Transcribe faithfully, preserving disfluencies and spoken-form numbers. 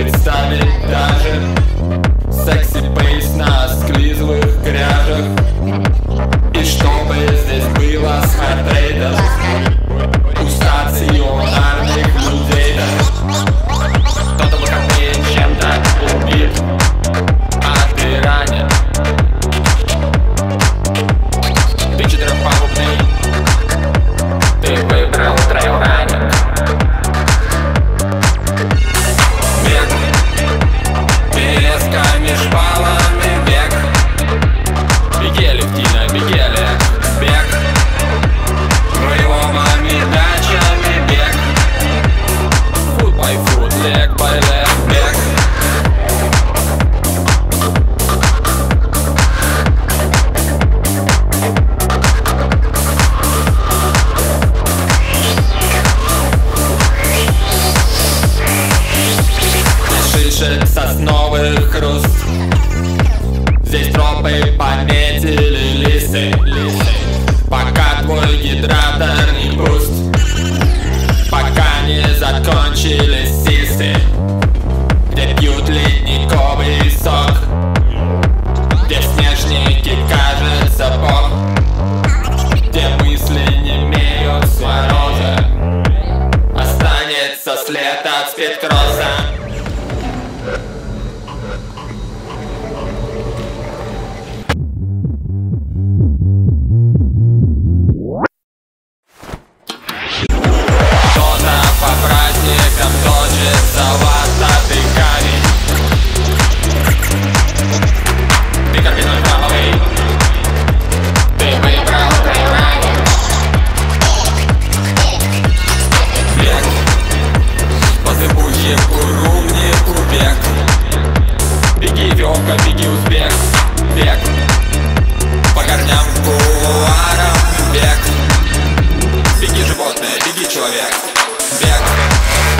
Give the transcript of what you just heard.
представить даже. Секси-пейс на склизовых кряжах. И чтобы здесь было с хардрейдом у стационарных людей, да. Кто-то выходные чем-то убит, а ты ранен. Ты четырехпалубный, ты выбрал трейл-раннинг. Бег, перелеска меж баллами, бег. Беги, Алевтина, беги, Олег, бег. Крыломами, дачами, бег. Foot by foot, leg by leg, бег. Шишек сосновых хруст. Здесь тропы пометили лисы, лисы. Пока твой гидратор не пуст, пока не закончились сисы. Где пьют ледниковый сок, где снежники, кажется, бог. Где мысли не имеют сворода, останется след от спидкросса. Беги, узбек, бег. По корням, кулуарам, бег. Беги, животное, беги, человек, бег.